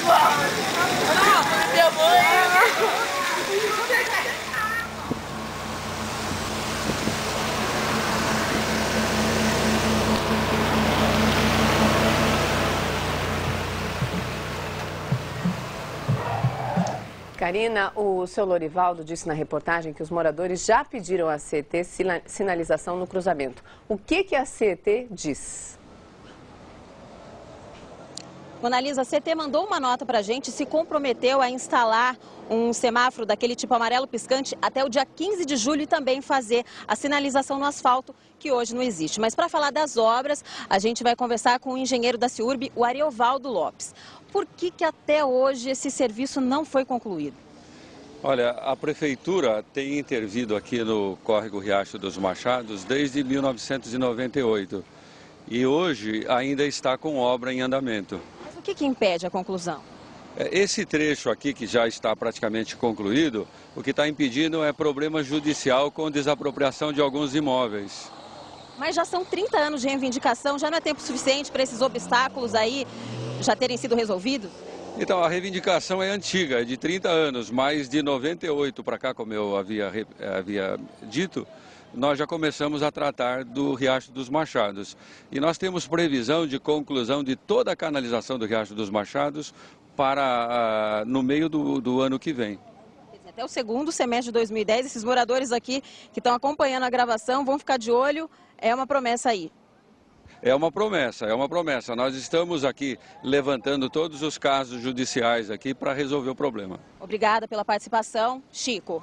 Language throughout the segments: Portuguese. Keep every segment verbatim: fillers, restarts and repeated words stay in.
Minha mãe! Karina, o seu Lorivaldo disse na reportagem que os moradores já pediram à C E T sinalização no cruzamento. O que, que a C E T diz? Monalisa, a C E T mandou uma nota para a gente e se comprometeu a instalar um semáforo daquele tipo amarelo piscante até o dia quinze de julho e também fazer a sinalização no asfalto, que hoje não existe. Mas para falar das obras, a gente vai conversar com o engenheiro da CIURB, o Ariovaldo Lopes. Por que que até hoje esse serviço não foi concluído? Olha, a Prefeitura tem intervido aqui no córrego Riacho dos Machados desde mil novecentos e noventa e oito e hoje ainda está com obra em andamento. Mas o que que impede a conclusão? Esse trecho aqui, que já está praticamente concluído, o que está impedindo é problema judicial com desapropriação de alguns imóveis. Mas já são trinta anos de reivindicação, já não é tempo suficiente para esses obstáculos aí já terem sido resolvidos? Então, a reivindicação é antiga, é de trinta anos, mas de noventa e oito para cá, como eu havia, havia dito, nós já começamos a tratar do Riacho dos Machados. E nós temos previsão de conclusão de toda a canalização do Riacho dos Machados para uh, no meio do, do ano que vem. Até o segundo semestre de dois mil e dez, esses moradores aqui que estão acompanhando a gravação vão ficar de olho, é uma promessa aí. É uma promessa, é uma promessa. Nós estamos aqui levantando todos os casos judiciais aqui para resolver o problema. Obrigada pela participação. Chico.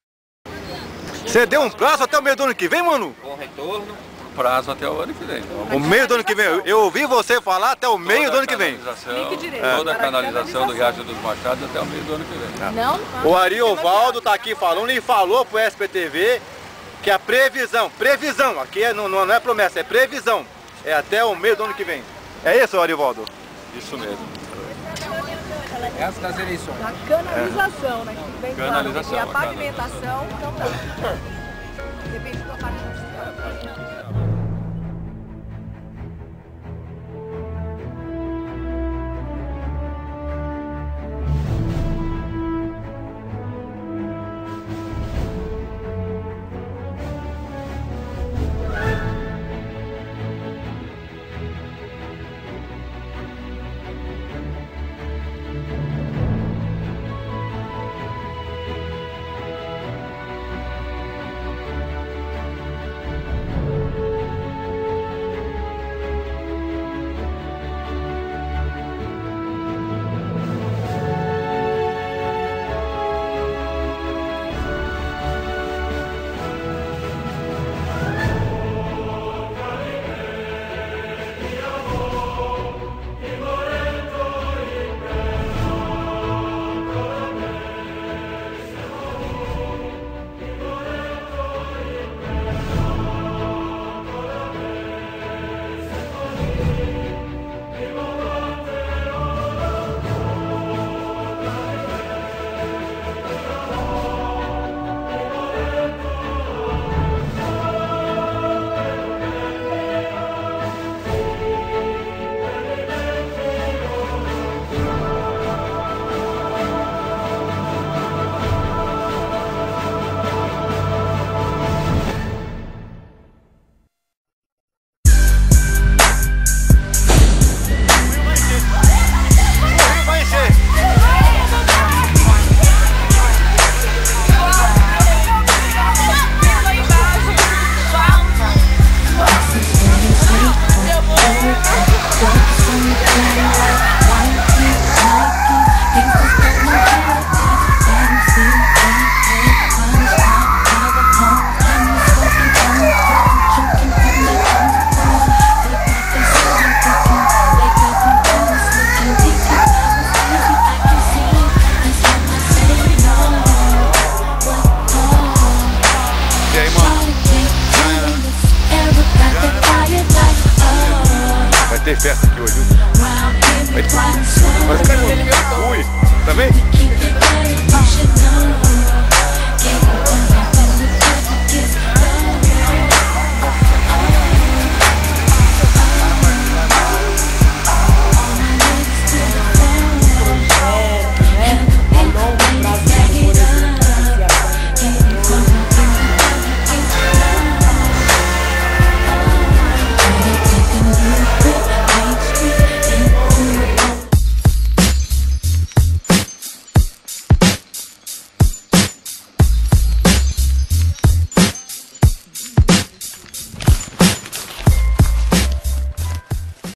Você deu um prazo até o meio do ano que vem, mano? Bom retorno, prazo até o ano que vem. O meio do ano que vem? Eu ouvi você falar até o meio do ano que vem. Toda a canalização do Riacho dos Machados até o meio do ano que vem. Não? O Ariovaldo está aqui falando e falou para o S P T V que a previsão, previsão, aqui é, não, não é promessa, é previsão. É até o meio do ano que vem. É isso, Ariovaldo? Isso mesmo. Essa das eleições. A canalização, né? Que vem Canalização, e a pavimentação, então não. Depende da pavimentação. Vai ter festa aqui hoje, viu? Vai ter... Mas cadê? Ui, também?